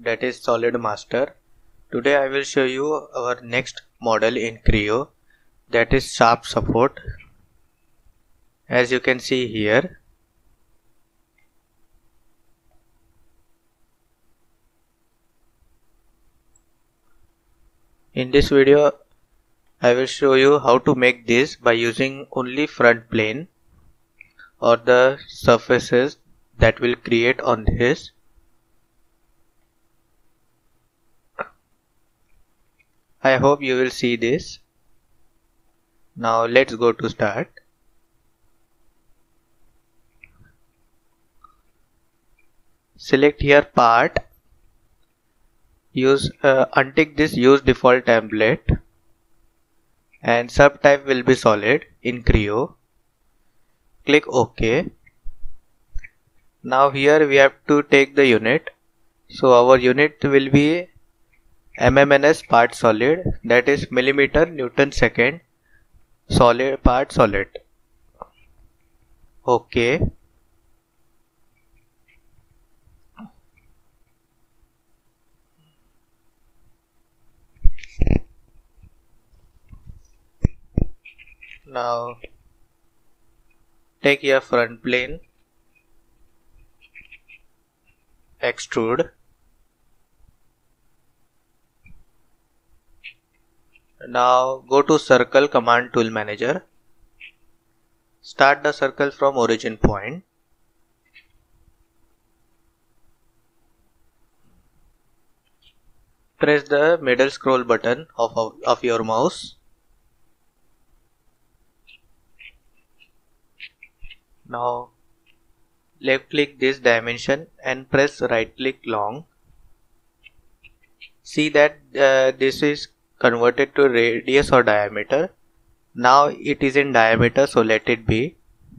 that is Solid Master. Today I will show you our next model in Creo, that is Sharp Support. As you can see here, in this video I will show you how to make this by using only front plane or the surfaces that will create on this. I hope you will see this. Now let's go to start. Select here part. Untick this use default template and subtype will be solid in Creo. Click OK. Now here we have to take the unit. So our unit will be MMNS part solid, that is millimeter Newton second solid part solid. OK. Now take your front plane, extrude. Now go to Circle Command Tool Manager. Start the circle from origin point. Press the middle scroll button of your mouse. Now left click this dimension and press right click long. See that this is converted to radius or diameter. Now it is in diameter, so let it be.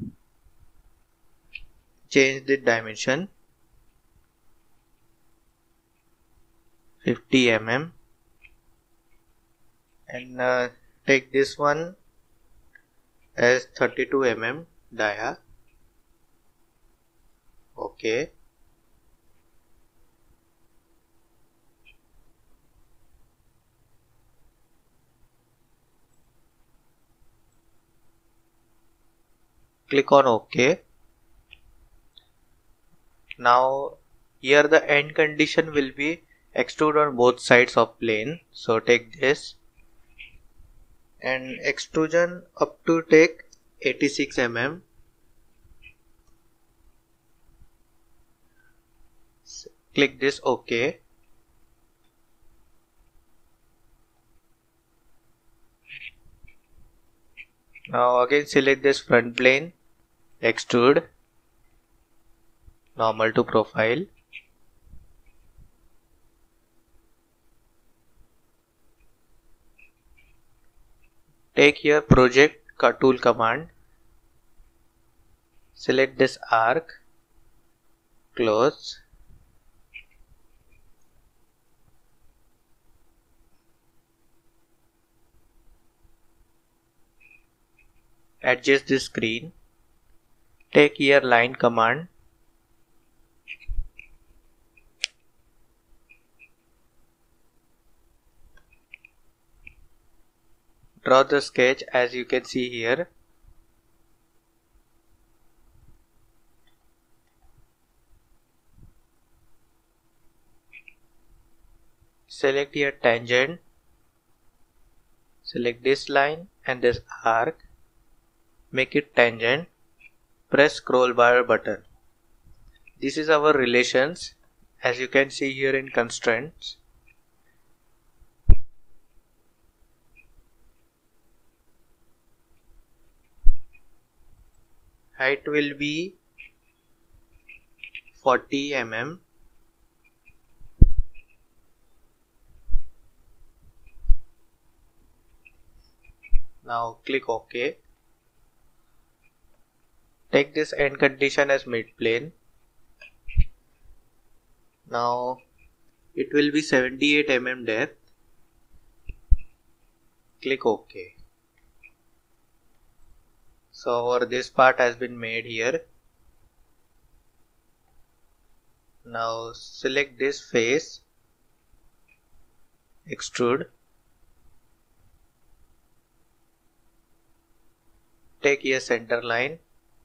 Change the dimension 50 mm and take this one as 32 mm dia. OK. Click on OK. Now here the end condition will be extrude on both sides of plane. So take this and extrusion up to take 86 mm. Click this OK. Now again select this front plane, extrude, normal to profile. Take here project tool command. Select this arc, close. Adjust the screen. Take here line command. Draw the sketch as you can see here. Select here tangent. Select this line and this arc. Make it tangent. Press scroll bar button. This is our relations as you can see here in constraints. Height will be 40 mm. Now click OK. Take this end condition as mid plane. Now it will be 78 mm depth. Click OK. So this part has been made here. Now select this face extrude, take a center line,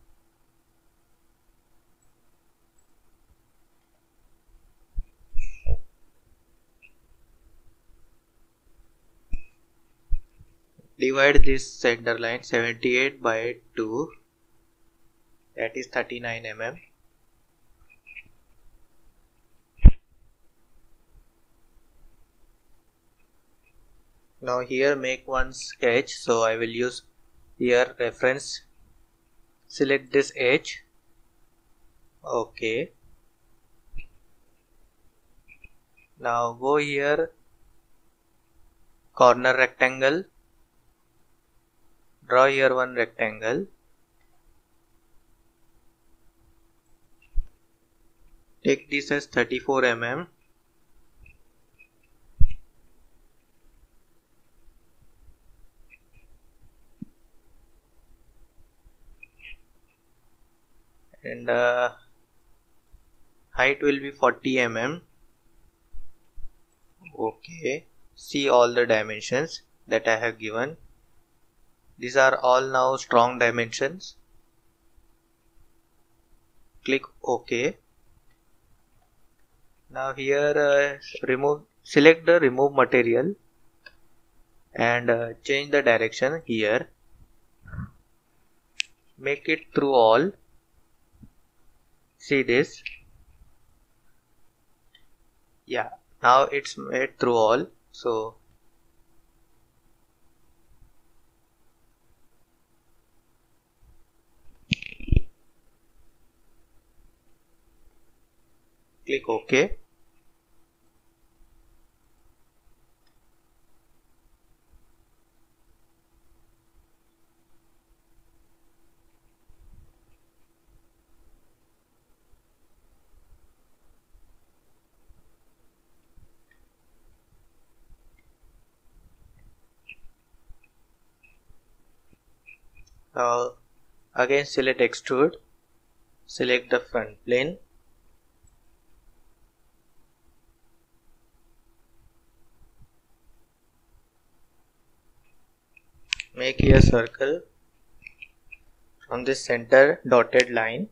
divide this center line 78 by 2, that is 39 mm. Now here make one sketch, so I will use here reference, select this edge, okay. Now go here, corner rectangle, draw here one rectangle, take this as 34 mm, and height will be 40 mm. Okay, see all the dimensions that I have given. These are all now strong dimensions. Click OK. Now here select the remove material and change the direction here. Make it through all. See this? Yeah, now it's made through all. So click OK. Now again select extrude, select the front plane, make a circle from this center dotted line,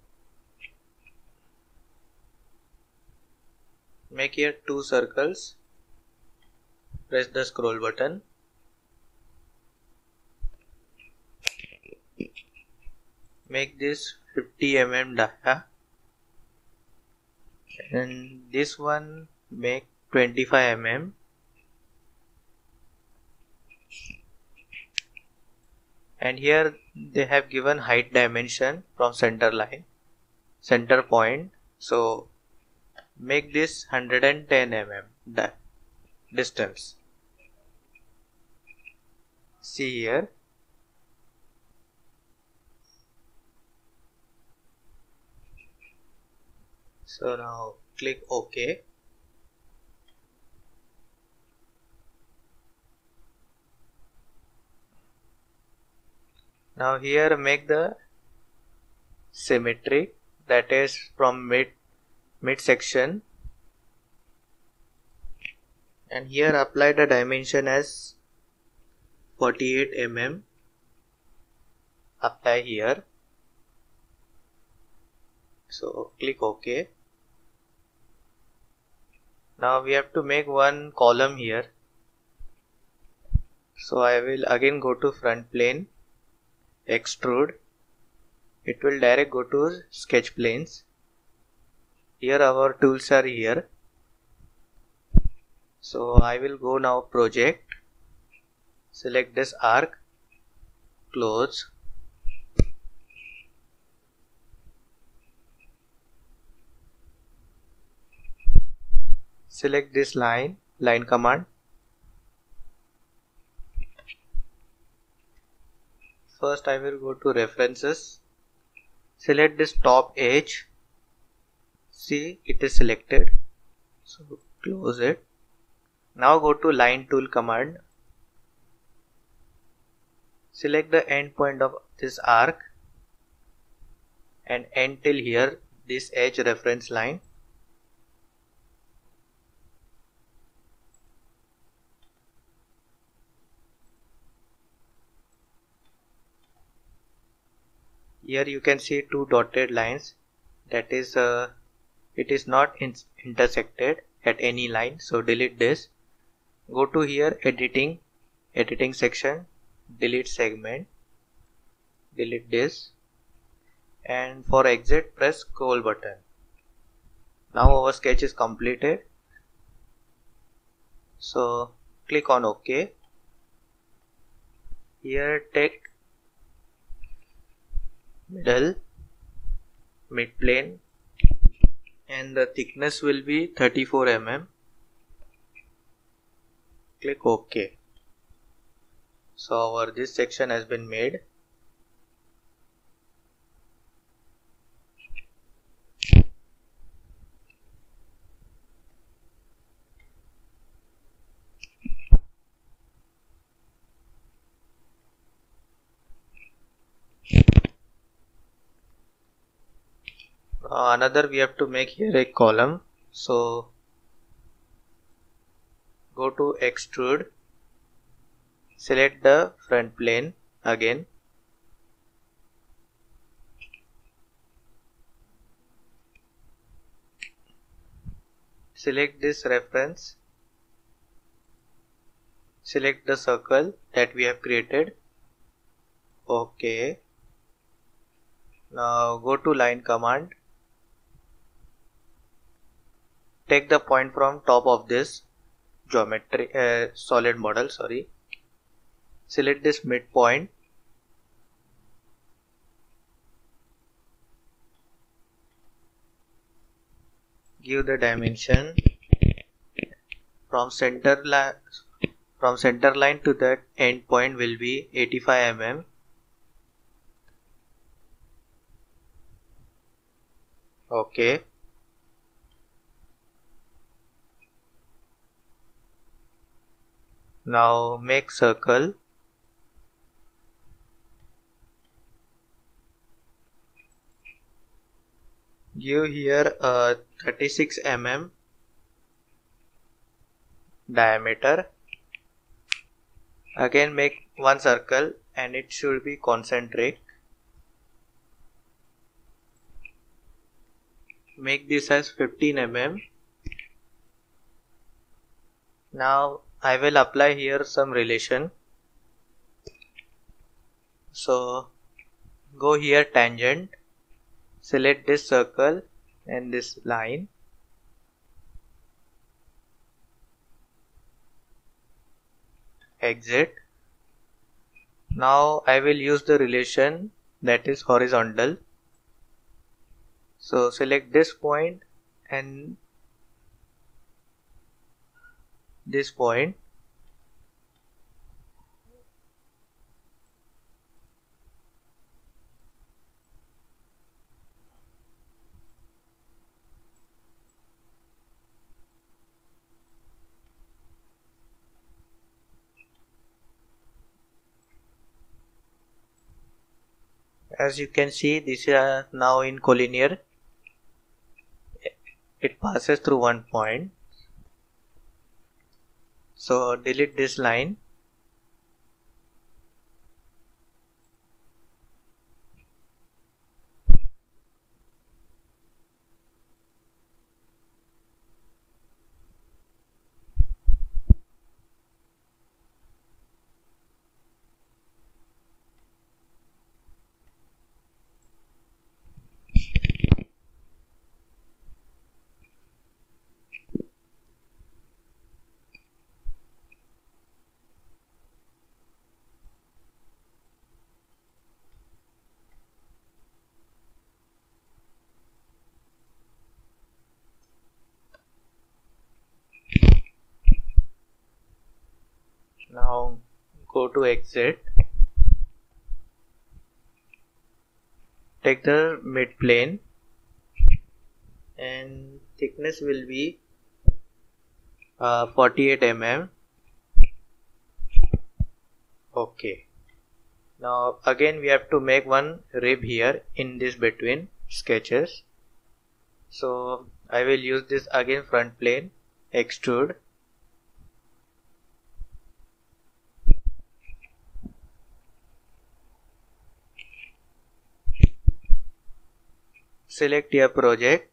make here 2 circles, press the scroll button, make this 50 mm dia, and this one make 25 mm, and here they have given height dimension from center line, center point, so make this 110 mm distance. See here, so now click OK. Now here make the symmetry, that is from mid section, and here apply the dimension as 48 mm, apply here, so click OK. Now we have to make one column here, so I will again go to front plane, extrude, it will direct go to sketch planes. Here our tools are here, so I will go now project, select this arc, close, select this line command, first I will go to references, select this top edge, see it is selected, so close it. Now go to line tool command, select the end point of this arc and end till here this edge reference line. Here you can see two dotted lines, that is it is not intersected at any line, so delete this. Go to here, editing section, delete segment, delete this, and for exit press scroll button. Now our sketch is completed, so click on OK. Here take middle, mid plane, and the thickness will be 34 mm. Click OK. So our this section has been made. Another we have to make here a column, so go to extrude, select the front plane again, select this reference, select the circle that we have created. OK. Now go to line command, take the point from top of this geometry solid model, select this midpoint, give the dimension from center line to that end point will be 85 mm. OK. Now make circle, give here a 36 mm diameter. Again make one circle and it should be concentric. Make this as 15 mm. Now I will apply here some relation. So go here, tangent, select this circle and this line, exit. Now I will use the relation that is horizontal. So select this point and this point. As you can see, this is now in collinear. It passes through one point. So delete this line. Now go to exit. Take the mid plane and thickness will be 48 mm. OK. Now again we have to make one rib here in this between sketches. So I will use this again, front plane, extrude. select your project,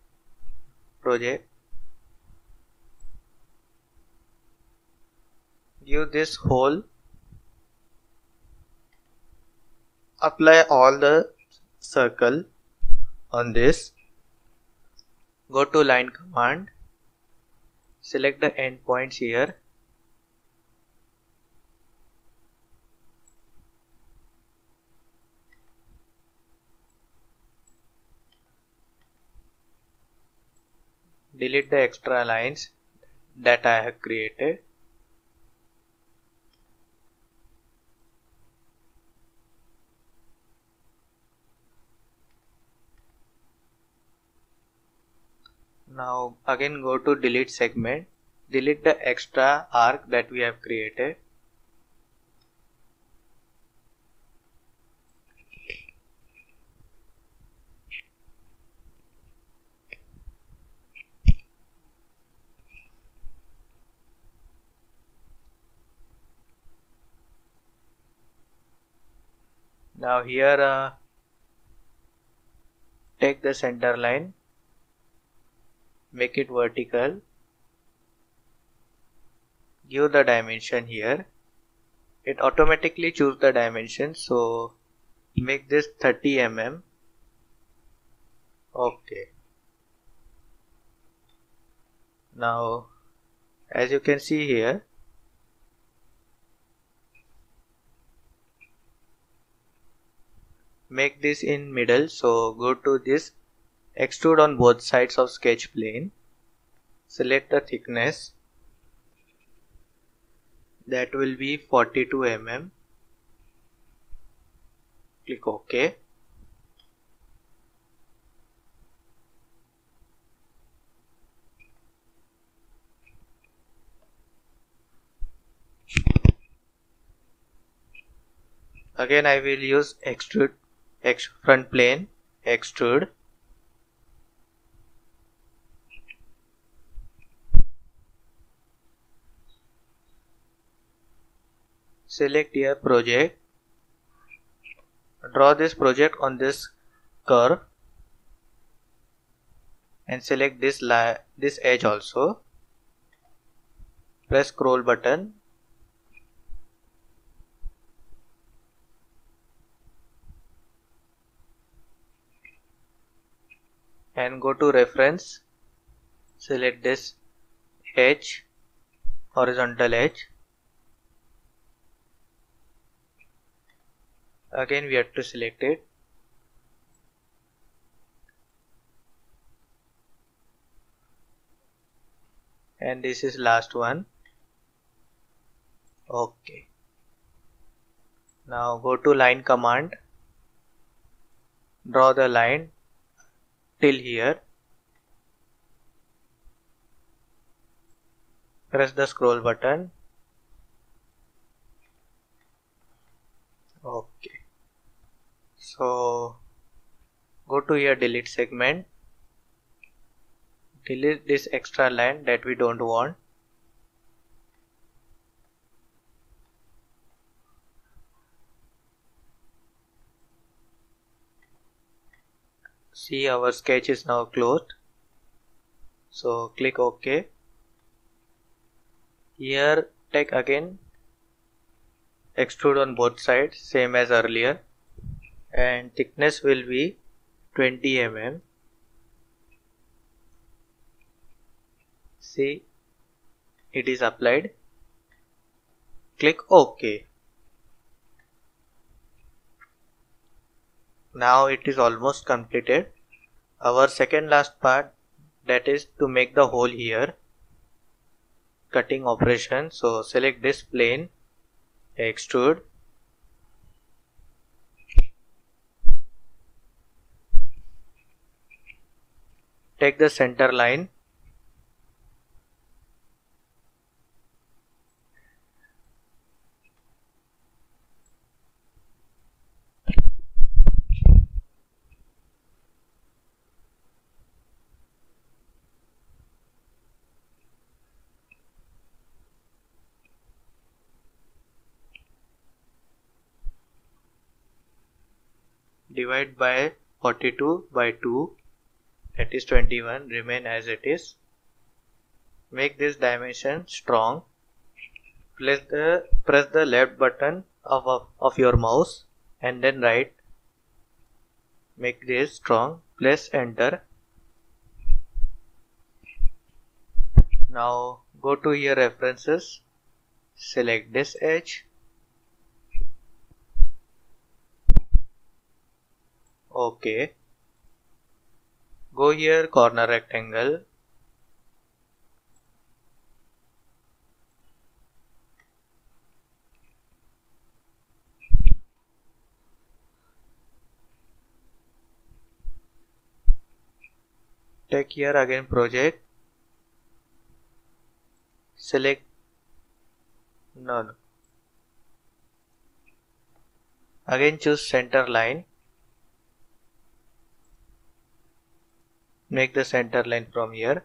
give this hole, apply all the circle on this, go to line command, select the endpoints here, delete the extra lines that I have created. Now again go to delete segment, delete the extra arc that we have created. Now here take the center line, make it vertical, give the dimension here. It automatically choose the dimension, so make this 30 mm. Okay. Now as you can see here, make this in middle, so go to this extrude on both sides of sketch plane, select the thickness, that will be 42 mm, click OK. Again I will use extrude, front plane, extrude, select your project, draw this project on this curve and select this edge also, press scroll button, and go to reference, select this edge, horizontal edge. Again we have to select it, and this is last one. Okay. Now go to line command, draw the line till here, press the scroll button. Okay. So go to here delete segment, delete this extra line that we don't want. See, our sketch is now closed. So click OK. Here take again extrude on both sides, same as earlier, and thickness will be 20 mm. See, it is applied. Click OK. Now it is almost completed. Our second last part, that is to make the hole here, cutting operation. So select this plane, extrude, take the center line, divide by 42 by 2, that is 21, remain as it is. Make this dimension strong. Press the left button of your mouse and then right. Make this strong. Press enter. Now go to your references. Select this edge. OK. Go here, corner rectangle. Take here again project. Select no. Again choose center line. Make the center line from here.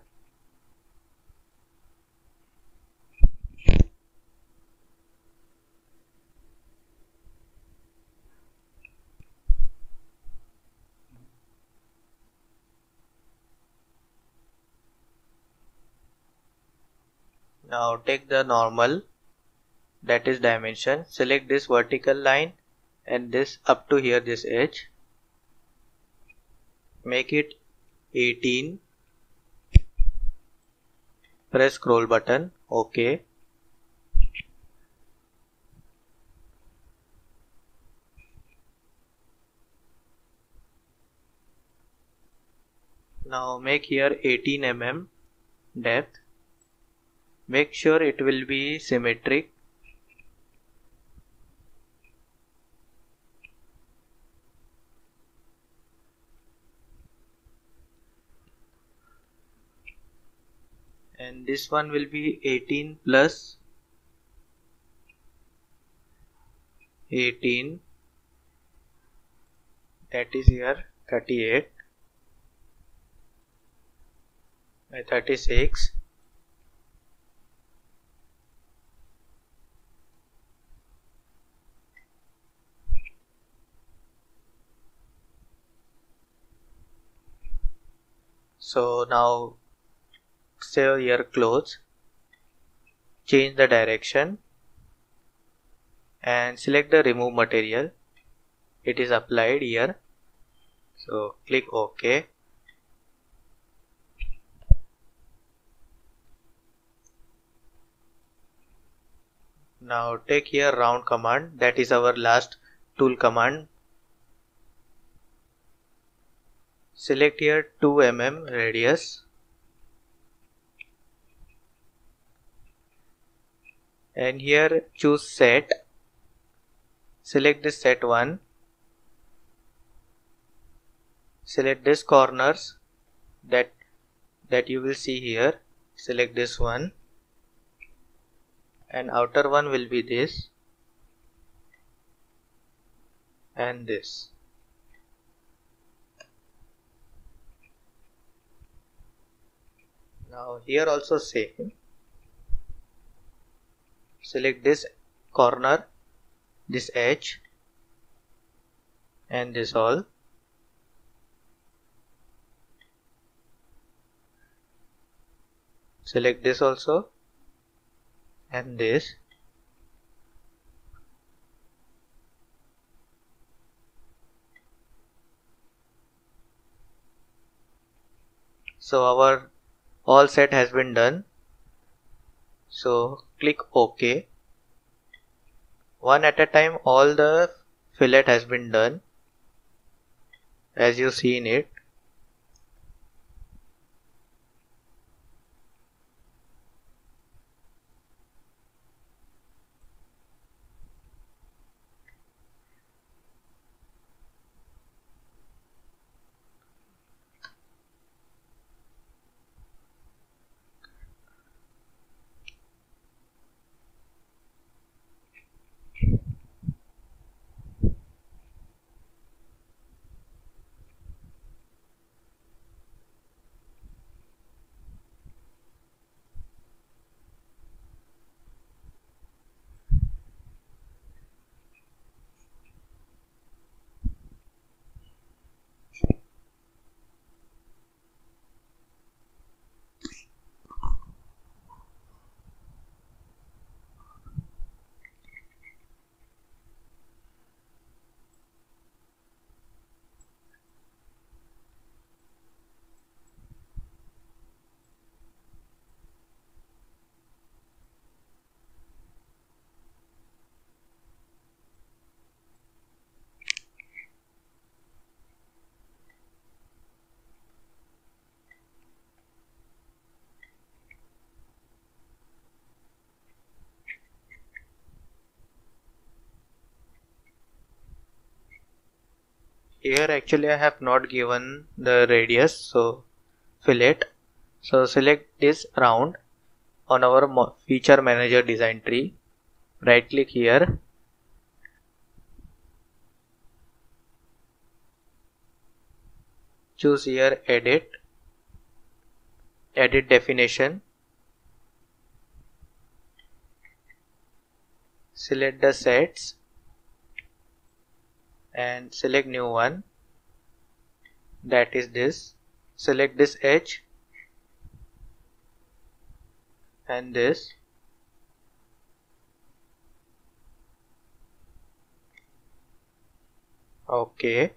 Now take the normal, that is dimension. Select this vertical line and this up to here, this edge. Make it 18. Press scroll button. OK. Now make here 18 mm depth. Make sure it will be symmetric. And this one will be 18 plus 18, that is here 38 by 36. So now save your clothes, change the direction and select the remove material. It is applied here. So click OK. Now take here round command, that is our last tool command. Select here 2 mm radius and here choose set. Select this set 1. Select this corners that you will see here. Select this one and outer one will be this and this. Now here also same. Select this corner, this edge and this all. Select this also and this. So our all set has been done. So click OK. One at a time all the fillet has been done as you see in it. here actually I have not given the radius, so fillet. So select this round on our feature manager design tree. Right click here. Choose here edit definition. Select the sets and select new one, that is this. Select this edge and this. Okay.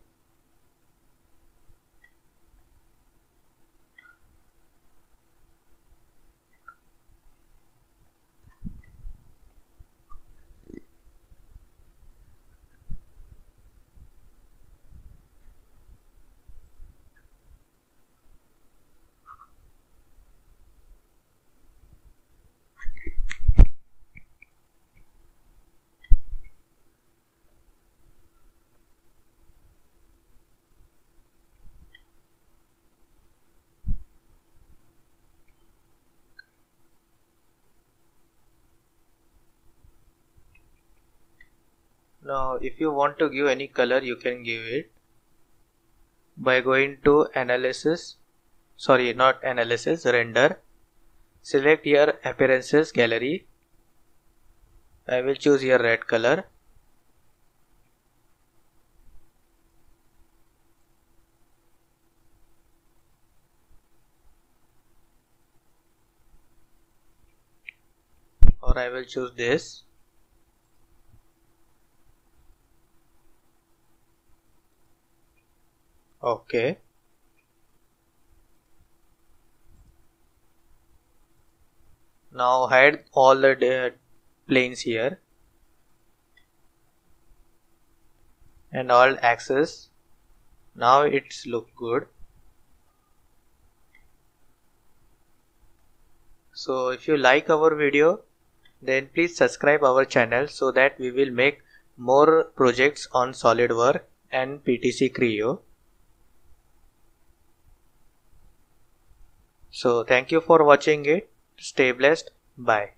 Now if you want to give any color, you can give it by going to render. Select here appearances gallery. I will choose here red color. Or I will choose this. Okay. Now hide all the planes here and all axes. Now it's look good. So if you like our video, then please subscribe our channel so that we will make more projects on SolidWorks and PTC Creo. So thank you for watching it. Stay blessed. Bye.